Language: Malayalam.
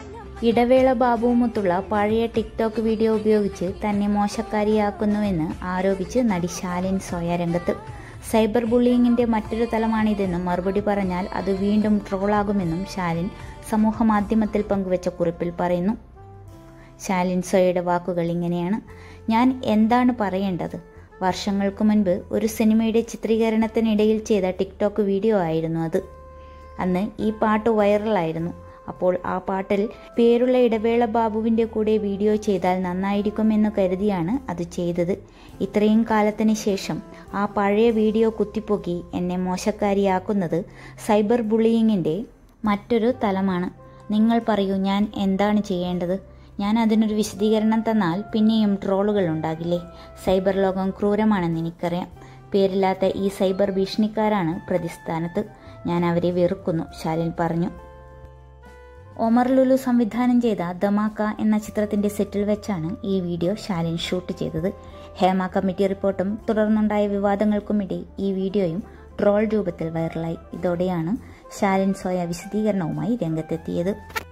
ഇടവേള ബാബുവുമൊത്തുള്ള പഴയ ടിക്ടോക്ക് വീഡിയോ ഉപയോഗിച്ച് തന്നെ മോശക്കാരിയാക്കുന്നുവെന്ന് ആരോപിച്ച് നടി ശാലിൻ സോയ രംഗത്ത്. സൈബർ ബുള്ളിയിങ്ങിന്റെ മറ്റൊരു തലമാണിതെന്നും മറുപടി പറഞ്ഞാൽ അത് വീണ്ടും ട്രോളാകുമെന്നും ശാലിൻ സമൂഹമാധ്യമത്തിൽ പങ്കുവച്ച കുറിപ്പിൽ പറയുന്നു. ശാലിൻ സോയയുടെ വാക്കുകൾ ഇങ്ങനെയാണ്: ഞാൻ എന്താണ് പറയേണ്ടത്? വർഷങ്ങൾക്ക് മുൻപ് ഒരു സിനിമയുടെ ചിത്രീകരണത്തിനിടയിൽ ചെയ്ത ടിക്ടോക്ക് വീഡിയോ ആയിരുന്നു അത്. അന്ന് ഈ പാട്ട് വൈറലായിരുന്നു. അപ്പോൾ ആ പാട്ടിൽ പേരുള്ള ഇടവേള ബാബുവിൻ്റെ കൂടെ വീഡിയോ ചെയ്താൽ നന്നായിരിക്കുമെന്ന് കരുതിയാണ് അത് ചെയ്തത്. ഇത്രയും കാലത്തിന് ശേഷം ആ പഴയ വീഡിയോ കുത്തിപ്പൊക്കി എന്നെ മോശക്കാരിയാക്കുന്നത് സൈബർ ബുള്ളിയിങ്ങിൻ്റെ മറ്റൊരു തലമാണ്. നിങ്ങൾ പറയൂ, ഞാൻ എന്താണ് ചെയ്യേണ്ടത്? ഞാൻ അതിനൊരു വിശദീകരണം തന്നാൽ പിന്നെയും ട്രോളുകൾ ഉണ്ടാകില്ലേ? സൈബർ ലോകം ക്രൂരമാണെന്ന് എനിക്കറിയാം. പേരില്ലാത്ത ഈ സൈബർ ഭീഷണിക്കാരാണ് പ്രതിസ്ഥാനത്ത്. ഞാൻ അവരെ വെറുക്കുന്നു, ശാലിൻ പറഞ്ഞു. ഒമർ ലുലു സംവിധാനം ചെയ്ത ധമാക്ക എന്ന ചിത്രത്തിന്റെ സെറ്റിൽ വെച്ചാണ് ഈ വീഡിയോ ശാലിൻ ഷൂട്ട് ചെയ്തത്. ഹേമ കമ്മിറ്റി റിപ്പോർട്ടും തുടർന്നുണ്ടായ വിവാദങ്ങൾക്കുമിടെ ഈ വീഡിയോയും ട്രോൾ രൂപത്തിൽ വൈറലായി. ഇതോടെയാണ് ശാലിൻ സോയ വിശദീകരണവുമായി രംഗത്തെത്തിയത്.